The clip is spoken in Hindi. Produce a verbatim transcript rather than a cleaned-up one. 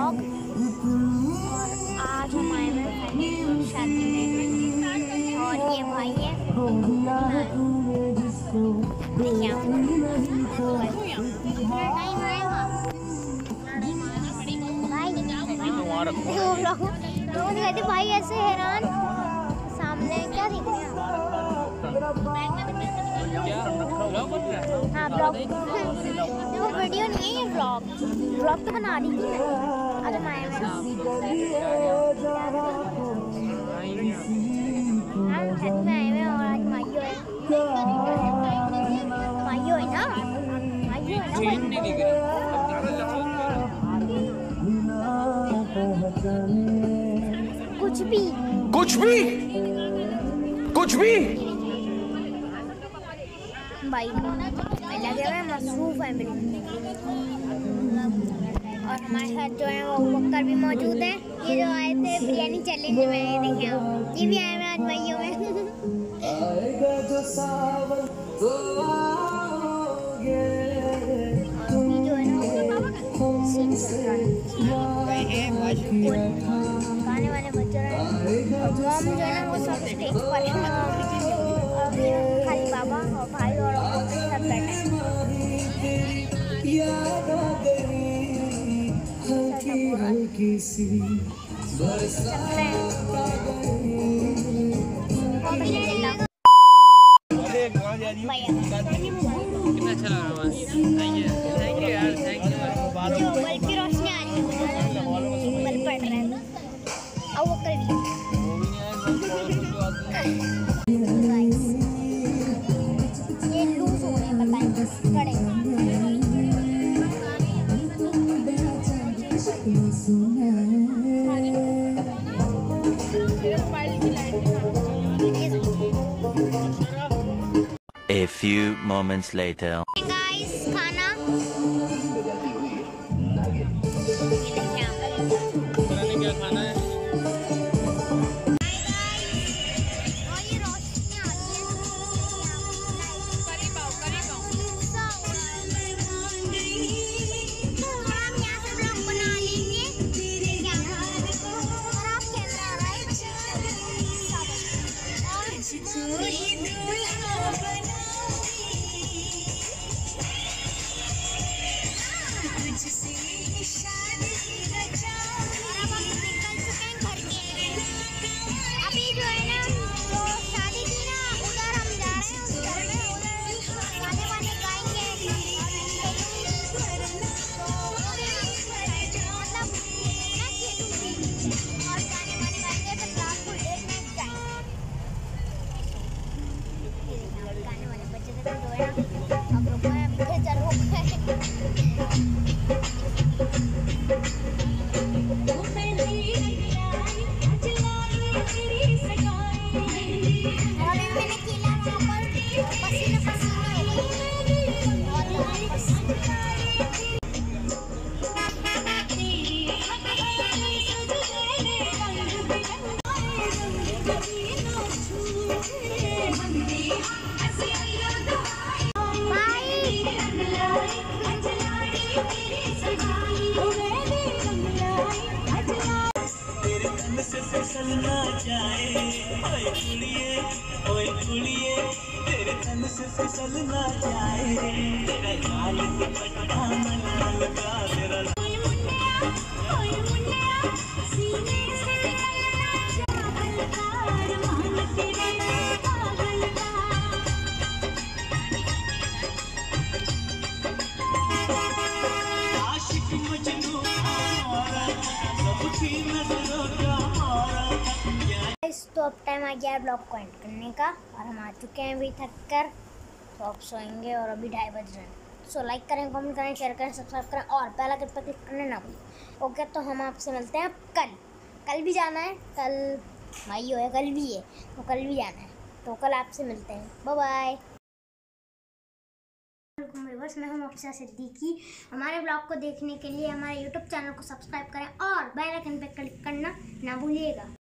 ब्लॉग। और आज हम आए हुए हैं शादी में और ये भाई है भाई भाई ऐसे हैरान सामने क्या दिख रहा है। हाँ ब्लॉग वो वीडियो नहीं है, ब्लॉग ब्लॉग तो बना रही थी मैं। आज हम आए हुए हम छत में आए हुए और आज माइयो है माइयो है ना माइयो है ना कुछ भी कुछ भी कुछ भी भाई लगे हुए मसरूफ है और हमारे साथ जो है वो बकर भी मौजूद है। ये जो आए थे बिरयानी चैलेंज में, ये देखें आप, ये भी आए हुए आज भाइयों में। और जो है ना सीन गाने वाले बच्चे और मॉम जो है ना वो सब स्टेज पर है और खाली बाबा और भाई और सब बैठे हैं। कितना अच्छा लग रहा है। थैंक यू यार, थैंक यू। जो बल्ब की रोशनी आ रही है, बल्ब पड़ रहा है और वो कर ये लूज हो रहे हैं, बताएं कड़े A few moments later. Guys खाना क्या खाना है? फिसलना जाए ओए कुड़िए ओए कुड़िए तेरे तन से फिसलना जाए तेरा गाल दुपट्टा मन लगा तेरा ओए मुन्निया ओए मुन्निया सीने से निकलना चाहल तार मान तेरे पागल का आशिक मजनू हमारा सबकी नजरों का तो अब टाइम आ गया है ब्लॉग को एंड करने का और हम आ चुके हैं अभी थक कर, तो अब सोएंगे और अभी ढाई बज रहे हैं। सो लाइक करें, कमेंट करें, शेयर करें, सब्सक्राइब करें और बेल आइकन पर क्लिक करना ना भूलें। ओके, तो हम आपसे मिलते हैं कल। कल भी जाना है, कल भाई है, कल भी है तो कल भी जाना है, तो कल आपसे मिलते हैं। Bye bye. बस मैं हूँ अफसा सिद्दीकी। हमारे ब्लॉग को देखने के लिए हमारे यूट्यूब चैनल को सब्सक्राइब करें और बेल आइकन पर क्लिक करना ना भूलिएगा।